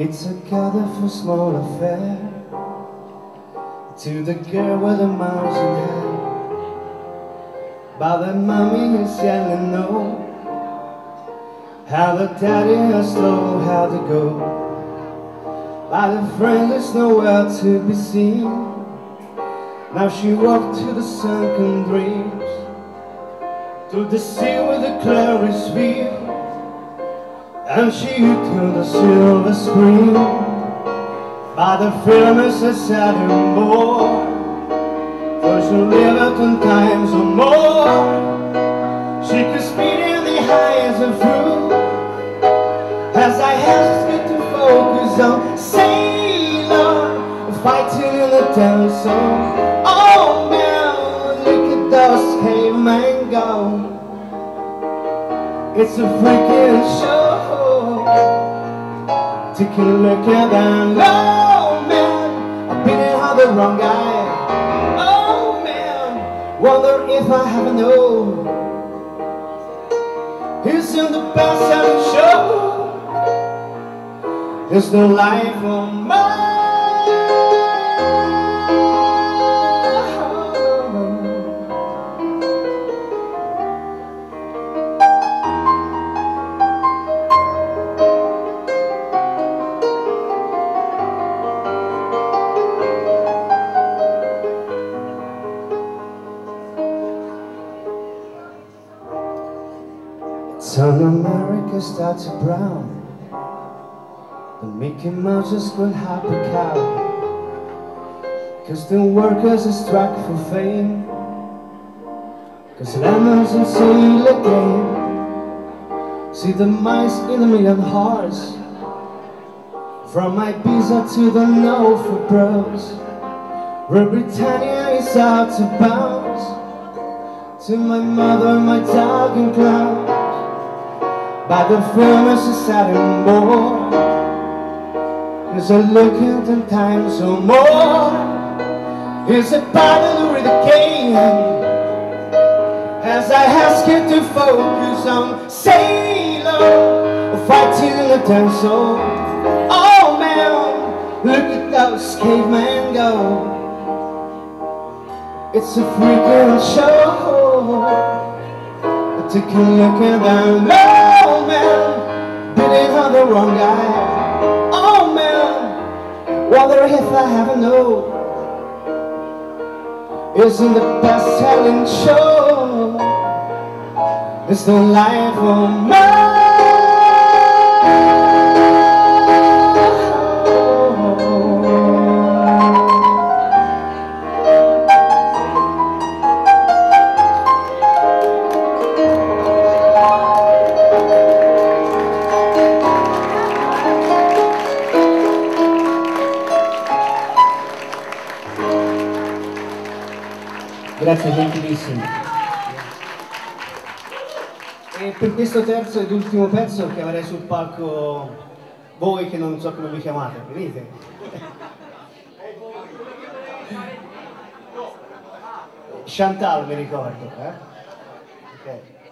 It's a colorful small affair to the girl with the mountain hair. But the mommy is yelling no, how the daddy has told how to go. But the friend is nowhere to be seen. Now she walked to the sunken dreams, to the sea with the clarish view, and she to the silver screen. But the film is a sad and more, for she lived 10 times or more. She could speed in the highs and through, as I hesitate to focus on sailor fighting in the dance zone. Oh man, look at those cavemen go. It's a freaking show. Take a look at that. Oh man, I've been in the wrong guy. Oh man, wonder if I have a no. He's in the best-selling show. It's the life of mine. Sun America starts to brown, the Mickey Mouses could have a cow, 'cause the workers are struck for fame, 'cause lemons and seal again. See the mice in a million hearts, from Ibiza to the Norfolk Bros, where Britannia is out to bounce, to my mother, my dog and clown. But the film is a sad and more, is a look at 10 times or more. It's a battle with the game, as I ask you to focus on sailor fighting in the dance zone. Oh man, look at those cavemen go. It's a freaking show. Take a look at that. Oh man, bidding on the wrong guy. Oh man, wonder if I have a no. Isn't the best-selling show? It's the life of mine. Grazie, gentilissimo. E per questo terzo ed ultimo pezzo chiamerei sul palco voi che non so come vi chiamate, venite? Chantal mi ricordo, eh? Okay.